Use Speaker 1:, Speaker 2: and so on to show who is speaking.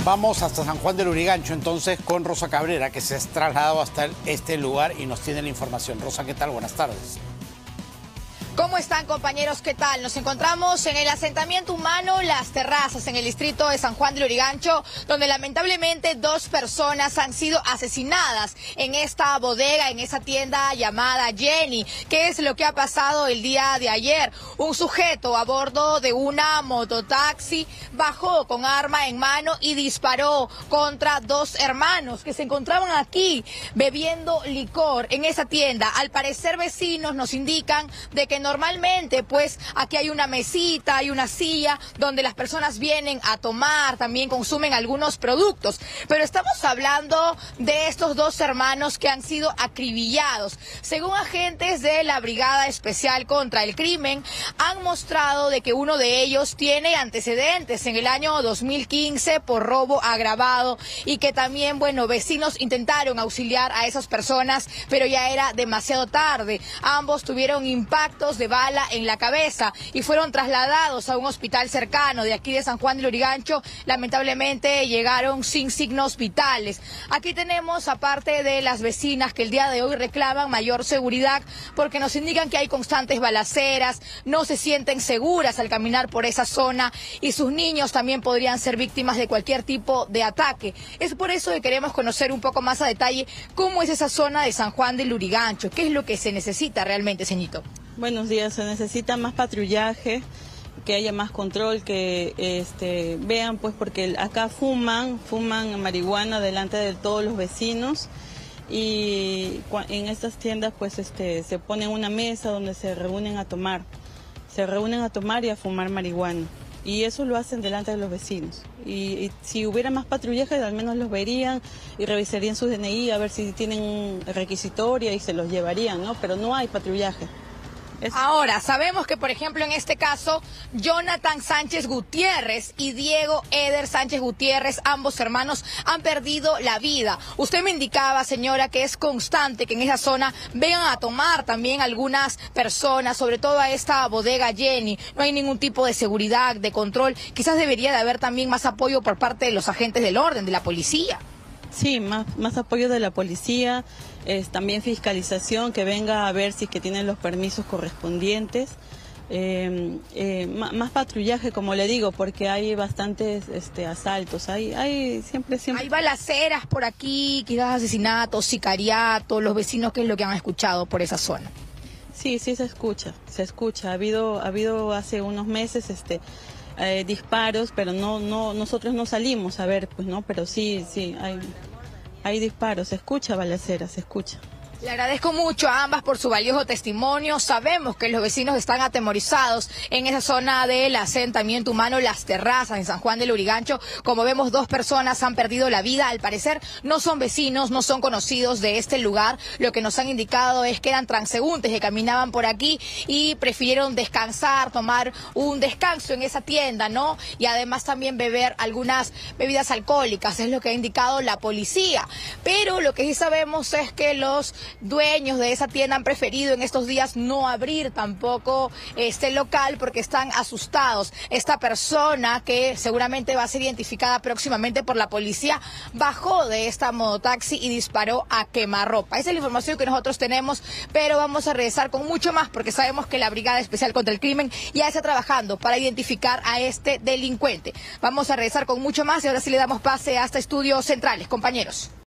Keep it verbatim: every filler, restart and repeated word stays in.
Speaker 1: Vamos hasta San Juan del Lurigancho entonces con Rosa Cabrera, que se ha trasladado hasta este lugar y nos tiene la información. Rosa, ¿qué tal? Buenas tardes.
Speaker 2: ¿Cómo están, compañeros? ¿Qué tal? Nos encontramos en el asentamiento humano Las Terrazas, en el distrito de San Juan del Lurigancho, donde lamentablemente dos personas han sido asesinadas en esta bodega, en esa tienda llamada Jenny. ¿Qué es lo que ha pasado el día de ayer? Un sujeto a bordo de una mototaxi bajó con arma en mano y disparó contra dos hermanos que se encontraban aquí bebiendo licor en esa tienda. Al parecer, vecinos nos indican de que normalmente pues aquí hay una mesita, hay una silla donde las personas vienen a tomar, también consumen algunos productos, pero estamos hablando de estos dos hermanos que han sido acribillados. Según agentes de la Brigada Especial contra el Crimen, han mostrado de que uno de ellos tiene antecedentes en el año dos mil quince por robo agravado y que también, bueno, vecinos intentaron auxiliar a esas personas, pero ya era demasiado tarde. Ambos tuvieron impactos de bala en la cabeza y fueron trasladados a un hospital cercano de aquí de San Juan del Lurigancho. Lamentablemente llegaron sin signos vitales. Aquí tenemos, aparte de las vecinas que el día de hoy reclaman mayor seguridad porque nos indican que hay constantes balaceras, no se sienten seguras al caminar por esa zona y sus niños también podrían ser víctimas de cualquier tipo de ataque. Es por eso que queremos conocer un poco más a detalle cómo es esa zona de San Juan del Lurigancho, qué es lo que se necesita realmente, señito.
Speaker 3: Buenos días, se necesita más patrullaje, que haya más control, que este, vean pues porque acá fuman, fuman marihuana delante de todos los vecinos y en estas tiendas pues este, se pone una mesa donde se reúnen a tomar, se reúnen a tomar y a fumar marihuana y eso lo hacen delante de los vecinos y, y si hubiera más patrullaje al menos los verían y revisarían sus D N I a ver si tienen requisitoria y se los llevarían, ¿no? Pero no hay patrullaje.
Speaker 2: Ahora, sabemos que, por ejemplo, en este caso, Jonathan Sánchez Gutiérrez y Diego Eder Sánchez Gutiérrez, ambos hermanos, han perdido la vida. Usted me indicaba, señora, que es constante que en esa zona vengan a tomar también algunas personas, sobre todo a esta bodega Jenny. No hay ningún tipo de seguridad, de control. Quizás debería de haber también más apoyo por parte de los agentes del orden, de la policía.
Speaker 3: Sí, más, más apoyo de la policía, es también fiscalización, que venga a ver si es que tienen los permisos correspondientes, eh, eh, más, más patrullaje, como le digo, porque hay bastantes este, asaltos, hay, hay siempre, siempre...
Speaker 2: Hay balaceras por aquí, quizás asesinatos, sicariatos, los vecinos, ¿qué es lo que han escuchado por esa zona?
Speaker 3: Sí, sí se escucha, se escucha, ha habido, ha habido hace unos meses este... Eh, disparos, pero no, no, nosotros no salimos a ver, pues no, pero sí, sí, hay, hay disparos, se escucha balacera, se escucha.
Speaker 2: Le agradezco mucho a ambas por su valioso testimonio. Sabemos que los vecinos están atemorizados en esa zona del asentamiento humano Las Terrazas, en San Juan del Lurigancho. Como vemos, dos personas han perdido la vida. Al parecer, no son vecinos, no son conocidos de este lugar. Lo que nos han indicado es que eran transeúntes que caminaban por aquí y prefirieron descansar, tomar un descanso en esa tienda, ¿no? Y además también beber algunas bebidas alcohólicas, es lo que ha indicado la policía. Pero lo que sí sabemos es que los dueños de esa tienda han preferido en estos días no abrir tampoco este local porque están asustados. Esta persona, que seguramente va a ser identificada próximamente por la policía, bajó de esta mototaxi y disparó a quemarropa. Esa es la información que nosotros tenemos, pero vamos a regresar con mucho más porque sabemos que la Brigada Especial contra el Crimen ya está trabajando para identificar a este delincuente. Vamos a regresar con mucho más y ahora sí le damos pase hasta estudios centrales, compañeros.